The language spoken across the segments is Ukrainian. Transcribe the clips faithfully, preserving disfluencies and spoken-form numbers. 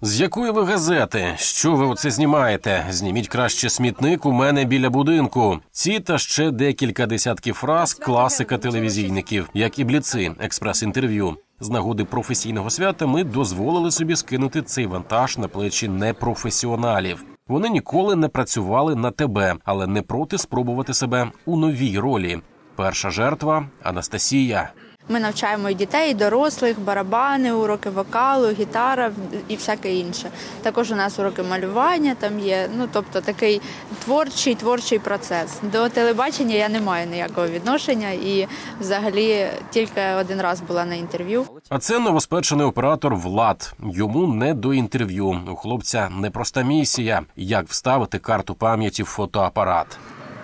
З якої ви газети? Що ви оце знімаєте? Зніміть краще смітник у мене біля будинку. Ці та ще декілька десятків фраз – класика телевізійників, як і бліци, експрес-інтерв'ю. З нагоди професійного свята ми дозволили собі скинути цей вантаж на плечі непрофесіоналів. Вони ніколи не працювали на тебе, але не проти спробувати себе у новій ролі. Перша жертва – Анастасія. Ми навчаємо і дітей, і дорослих, барабани, уроки вокалу, гітара і всяке інше. Також у нас уроки малювання там є, ну тобто такий творчий, творчий процес. До телебачення я не маю ніякого відношення і взагалі тільки один раз була на інтерв'ю. А це новоспечений оператор Влад. Йому не до інтерв'ю. У хлопця непроста місія – як вставити карту пам'яті в фотоапарат.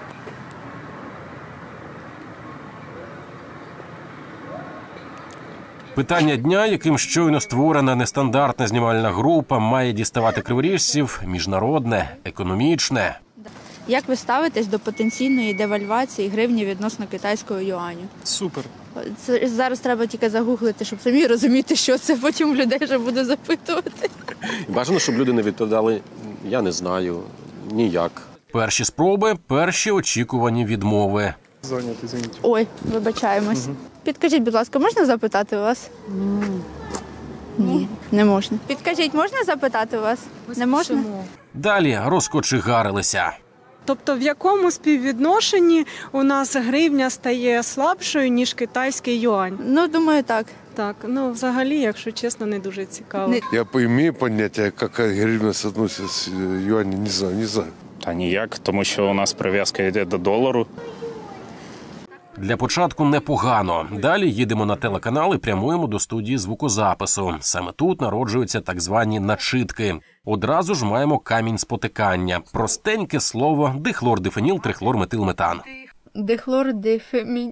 Питання дня, яким щойно створена нестандартна знімальна група, має діставати криворіжців – міжнародне, економічне. Як ви ставитесь до потенційної девальвації гривні відносно китайського юаню? Супер. Це зараз треба тільки загуглити, щоб самі розуміти, що це, потім людей вже буду запитувати. Бажано, щоб люди не відповідали «я не знаю», «ніяк». Перші спроби, перші очікувані відмови. Зайнятий, извините. Ой, вибачаємось. Угу. Підкажіть, будь ласка, можна запитати у вас? Mm. Ні, не можна. Підкажіть, можна запитати у вас? Не можна? Далі розкочегарилися. Тобто в якому співвідношенні у нас гривня стає слабшою, ніж китайський юань? Ну, думаю, так. Так, ну взагалі, якщо чесно, не дуже цікаво. Не... Я поімею поняття, яка гривня соотноситься з юанем, не знаю, не знаю. Та ніяк, тому що у нас прив'язка йде до долару. Для початку непогано. Далі їдемо на телеканал і прямуємо до студії звукозапису. Саме тут народжуються так звані начитки. Одразу ж маємо камінь спотикання. Простеньке слово дихлордифеніл, трихлорметилметан. Дихлордифемін.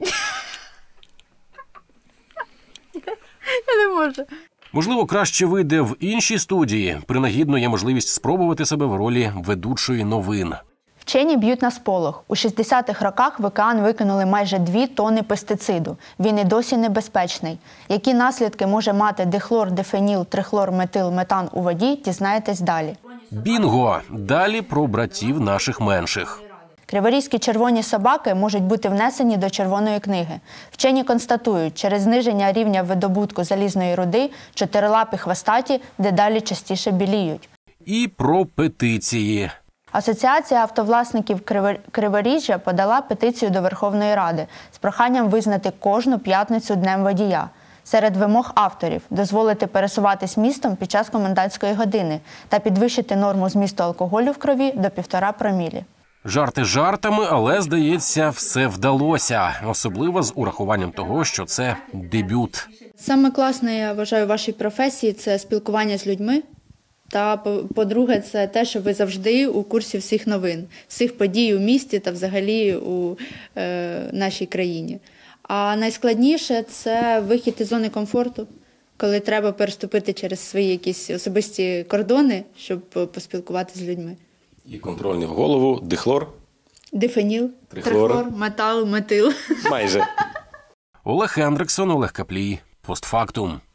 Я не можу. Можливо, краще вийде в іншій студії. Принагідно є можливість спробувати себе в ролі ведучої новин. Вчені б'ють на сполох. У шістдесятих роках в океан викинули майже дві тонни пестициду. Він і досі небезпечний. Які наслідки може мати дихлордифеніл, трихлорметилметан у воді, дізнаєтесь далі. Бінго! Далі про братів наших менших. Криворізькі червоні собаки можуть бути внесені до Червоної книги. Вчені констатують, через зниження рівня видобутку залізної руди чотирилапі хвостаті дедалі частіше біліють. І про петиції. Асоціація автовласників Криворіжжя подала петицію до Верховної Ради з проханням визнати кожну п'ятницю Днем водія. Серед вимог авторів – дозволити пересуватись містом під час комендантської години та підвищити норму змісту алкоголю в крові до півтора промілі. Жарти жартами, але, здається, все вдалося. Особливо з урахуванням того, що це дебют. Саме класне, я вважаю, в вашій професії – це спілкування з людьми. Та, по-друге, це те, що ви завжди у курсі всіх новин, всіх подій у місті та взагалі у е, нашій країні. А найскладніше – це вихід із зони комфорту, коли треба переступити через свої якісь особисті кордони, щоб поспілкуватися з людьми. І контрольний в голову, дихлор. Дифеніл, трихлор, трихлор метал, метил. Майже. Олег Хендриксон, Олег Каплій. Постфактум.